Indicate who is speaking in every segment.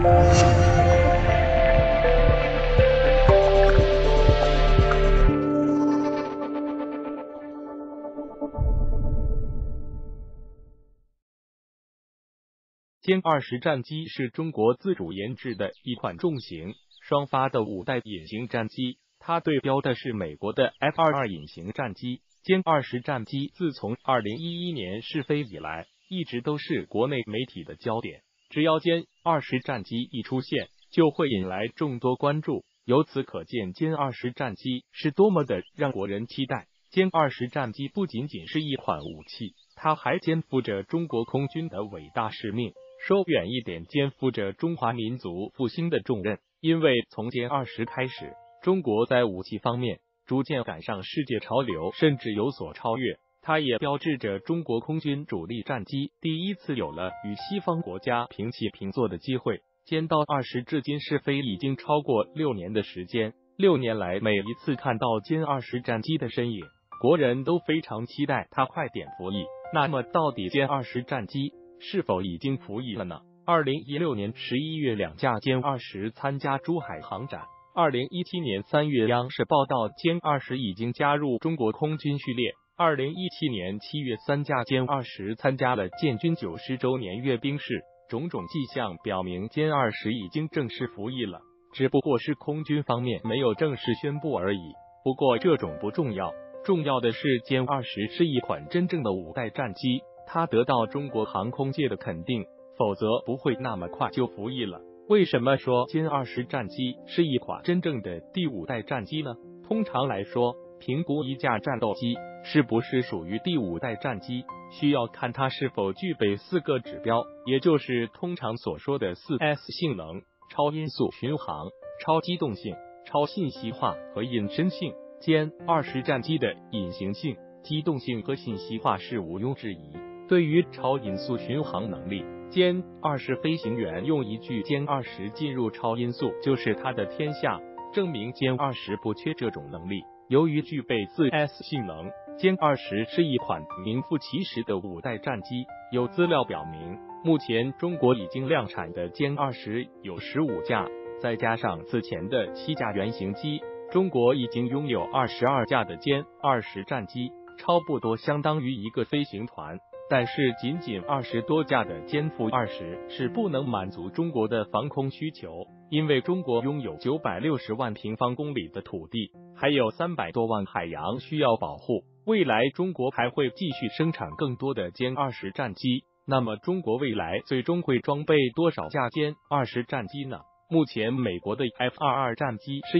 Speaker 1: 歼20战机是中国自主研制的一款重型双发的5代隐形战机，它对标的是美国的 F-22隐形战机。歼20战机自从2011年试飞以来，一直都是国内媒体的焦点。只要歼20战机一出现，就会引来众多关注。由此可见，歼20战机是多么的让国人期待。歼20战机不仅仅是一款武器，它还肩负着中国空军的伟大使命。说远一点，肩负着中华民族复兴的重任。因为从歼20开始，中国在武器方面逐渐赶上世界潮流，甚至有所超越。它也标志着中国空军主力战机第一次有了与西方国家平起平坐的机会。歼到20至今试飞已经超过6年的时间，6年来每一次看到歼20战机的身影，国人都非常期待它快点服役。那么到底歼20战机是否已经服役了呢？2016年11月2架歼20参加珠海航展。2017年3月央视报道歼20已经加入中国空军序列。2017年7月3架歼20参加了建军90周年阅兵式。种种迹象表明歼20已经正式服役了，只不过是空军方面没有正式宣布而已。不过这种不重要，重要的是歼20是一款真正的5代战机，它得到中国航空界的肯定，否则不会那么快就服役了。为什么说歼20战机是一款真正的第5代战机呢？通常来说，评估一架战斗机是不是属于第5代战机，需要看它是否具备4个指标，也就是通常所说的4S 性能：超音速巡航、超机动性、超信息化和隐身性。歼20战机的隐形性、机动性和信息化是毋庸置疑。对于超音速巡航能力，歼20飞行员用一句歼20进入超音速就是他的天下，证明歼20不缺这种能力。由于具备4S 性能，歼20是一款名副其实的5代战机。有资料表明，目前中国已经量产的歼20有15架，再加上此前的7架原型机，中国已经拥有22架的歼20战机，差不多相当于一个飞行团。但是仅仅20多架的歼负20是不能满足中国的防空需求，因为中国拥有960万平方公里的土地，还有300多万海洋需要保护。未来中国还会继续生产更多的歼20战机，那么中国未来最终会装备多少架歼20战机呢？目前美国的 F-22战机是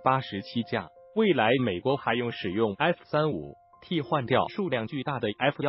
Speaker 1: 187架，未来美国还用使用 F-35替换掉数量巨大的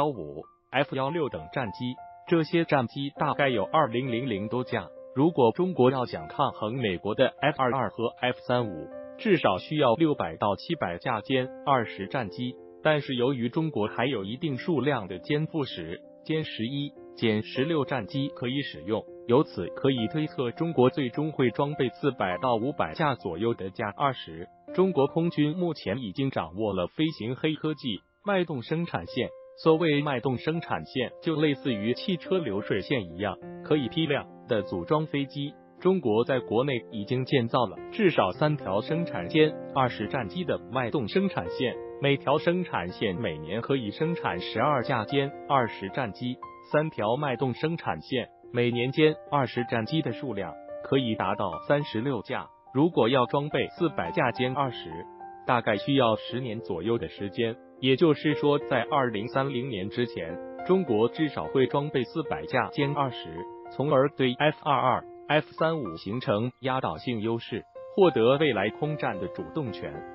Speaker 1: F-15、F-16等战机，这些战机大概有2000多架。如果中国要想抗衡美国的 F-22和 F-35，至少需要600到700架歼20战机。但是由于中国还有一定数量的歼负10、歼11、歼16战机可以使用，由此可以推测中国最终会装备400到500架左右的歼20。中国空军目前已经掌握了飞行黑科技脉动生产线。所谓脉动生产线，就类似于汽车流水线一样，可以批量的组装飞机。中国在国内已经建造了至少3条生产歼20战机的脉动生产线，每条生产线每年可以生产12架歼20战机。3条脉动生产线每年歼20战机的数量可以达到36架。如果要装备400架歼20，大概需要10年左右的时间。也就是说，在2030年之前，中国至少会装备400架歼20，从而对 F-22、F-35形成压倒性优势，获得未来空战的主动权。